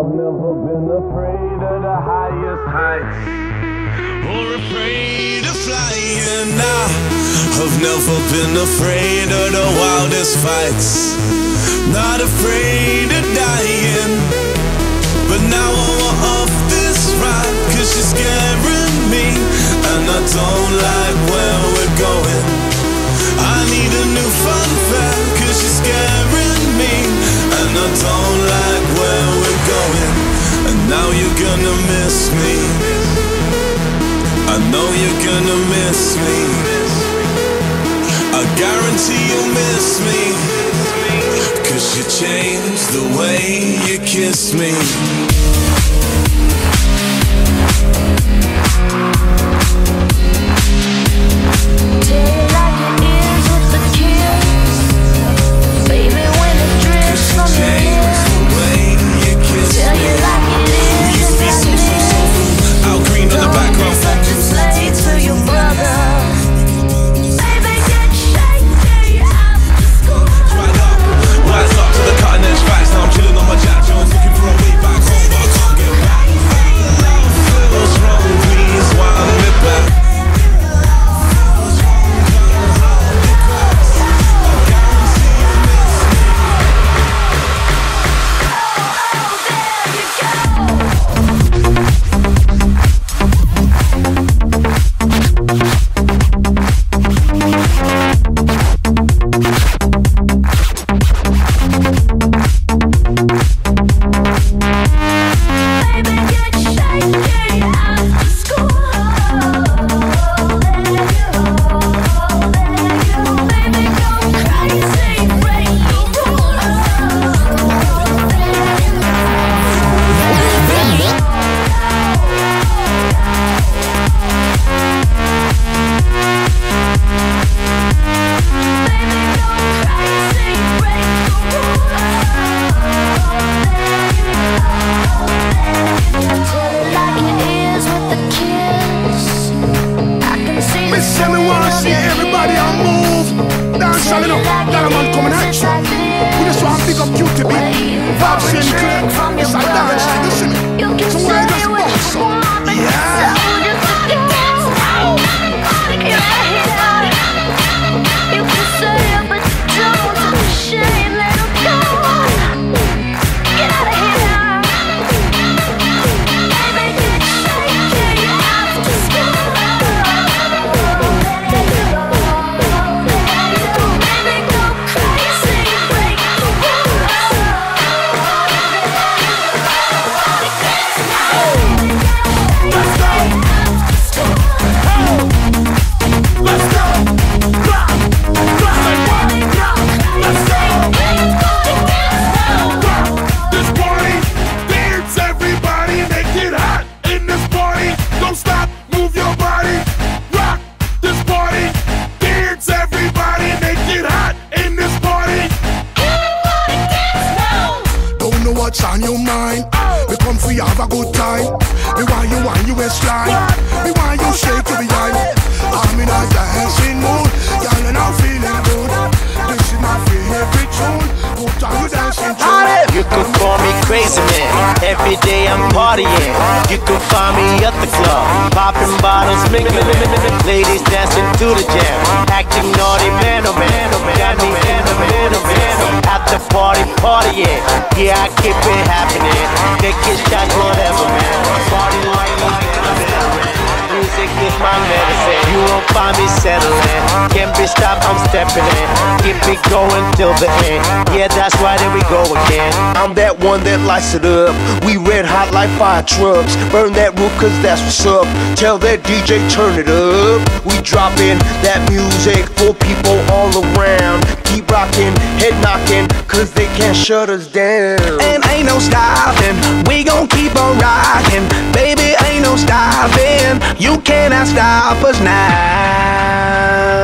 I've never been afraid of the highest heights, or afraid of flying. I've never been afraid of the wildest fights, not afraid of dying. But now I want off this ride, cause you're scaring me, and I don't like where we're going. I need a new fun fact, cause you're scaring me, and I don't like where we're going. And now you're gonna miss me, I know you're gonna miss me, I guarantee you'll miss me, cause you changed the way you kiss me. On your mind, we come for you, have a good time. Me want you waistline. Me want you shake your behind. I'm in a dancing mood, girl, and I'm feeling good. This is my favorite tune. Put on your dancing tune. You could call me crazy man. Every day I'm partying. You could find me at the club, popping bottles, mingling. Ladies dancing to the jam, acting naughty, man, oh man, oh man. Got me at the party, partying. Yeah, I keep it happening. Taking shots, whatever, man. Party like music is my medicine. You won't find me settling. Can't be stopped, I'm stepping in. Keep it going till the end. Yeah, that's right, here we go again. I'm that one that lights it up. We red hot like fire trucks. Burn that roof, cause that's what's up. Tell that DJ, turn it up. We dropping that music for people all around. Keep rocking, head knocking, cause they can't shut us down. And ain't no stopping, we gon' keep on rocking. Baby, ain't no stopping, you cannot stop us now.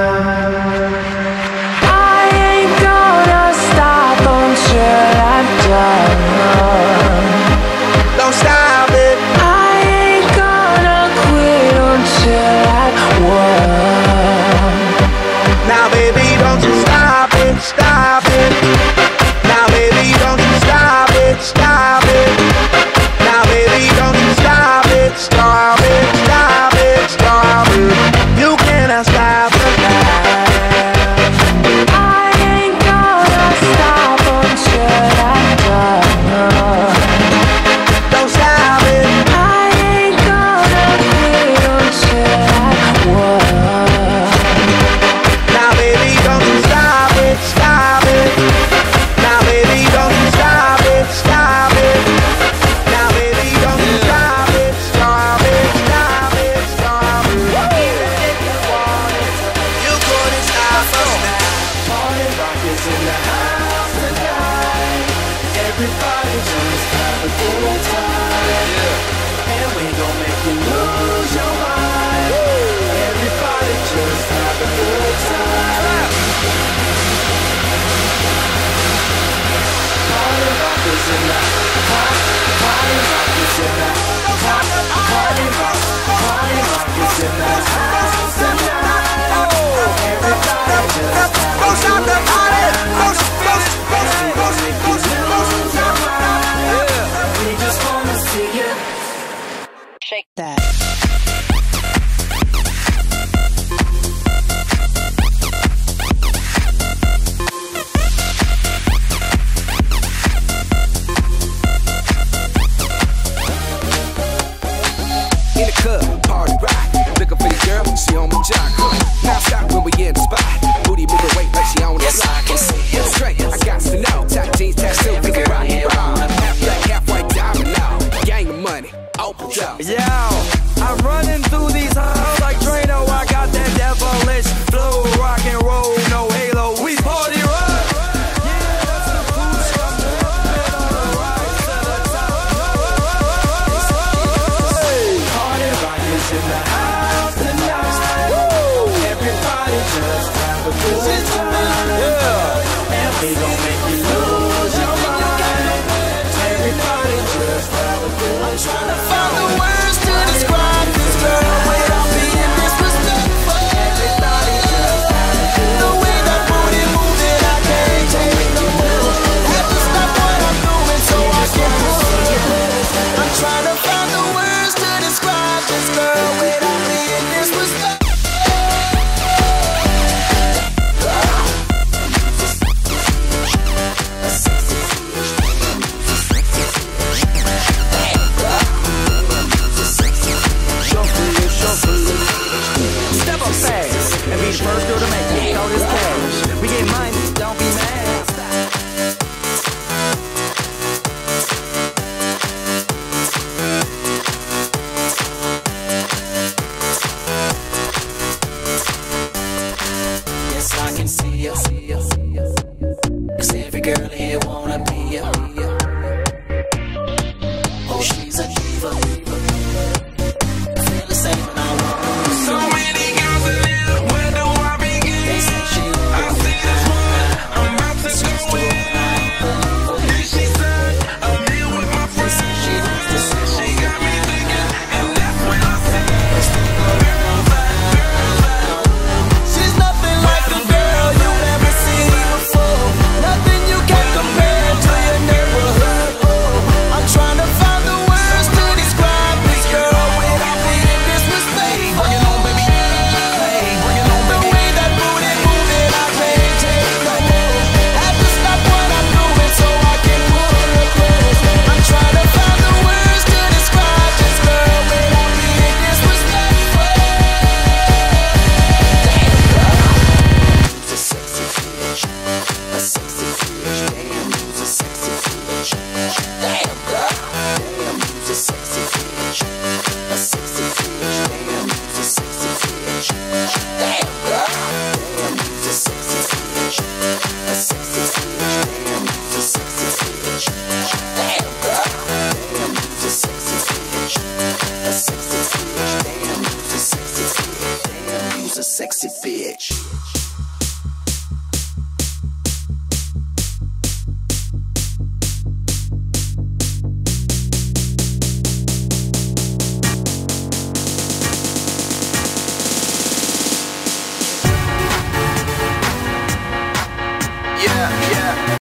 I ain't gonna stop until I'm done. Don't stop it. I ain't gonna quit until I won. Now baby, don't you stop it, stop it. Now baby, don't you stop it, stop it. house tonight. Everybody just have a good time. And we gon' make you lose your mind. Everybody just have a good time. Party rock is in the party rock is in the party rock is in the house tonight. Everybody just have a good time. We just wanna see you Shake that. In the club, party rock. Looking for your girl, she on my jock. Now stop when we in the spot. Booty moving weight like she on the block. Straight, I got to know. Tight jeans, tattoo, we can rock and roll. Half black, half white, diamond now. Gang of money, open up. Yo, I'm running through these halls like Drano. I got that devilish flow, rock and roll, no halo. We party rock. Yeah, that's the food truck. On the right side of Party rock is in the house tonight. Everybody just have a good time. And we gon' make you lose your mind. Everybody just have a good time. Find the words to describe this girl without being disrespectful. Everybody just have a good The way that booty moving, I can't take no more. Have to stop what I'm doing so I can move. I'm trying to find the words to describe this girl without being disrespectful. Step up fast and be the first girl to make it. Throw this cash. We get money, don't be mad. Yes, I can see you. 'Cause every girl here wanna